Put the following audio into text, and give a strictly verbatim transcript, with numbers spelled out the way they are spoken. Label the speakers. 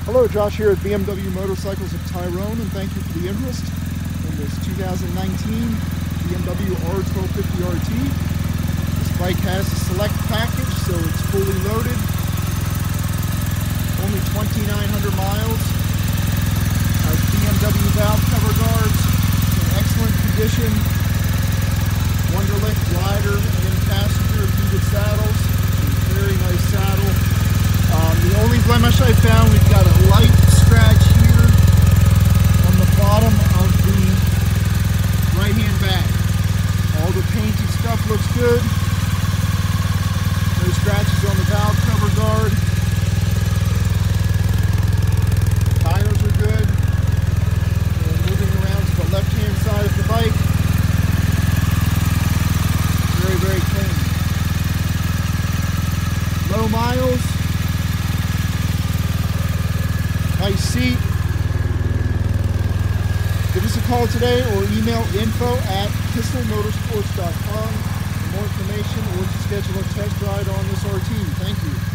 Speaker 1: Hello, Josh here at B M W Motorcycles of Tyrone, and thank you for the interest in this two thousand nineteen B M W R twelve fifty R T. This bike has a select package, so it's fully loaded. Only twenty-nine hundred miles. Has B M W valve cover guards in excellent condition. Wonderlift rider and passenger heated saddles. Very nice saddle. Um, the only blemish I found, we've got a light scratch here on the bottom of the right-hand back. All the painted stuff looks good. No scratches on the valve cover guard. Tires are good. And moving around to the left-hand side of the bike. Very, very clean. Low miles. Nice seat. Give us a call today or email info at kissel motorsports dot com for more information or to schedule a test ride on this R T. Thank you.